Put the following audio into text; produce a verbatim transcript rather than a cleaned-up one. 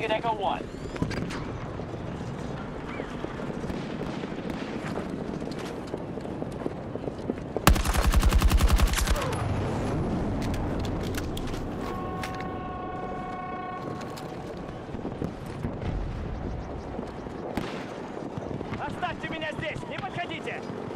Take an Echo one. Оставьте меня здесь, не подходите!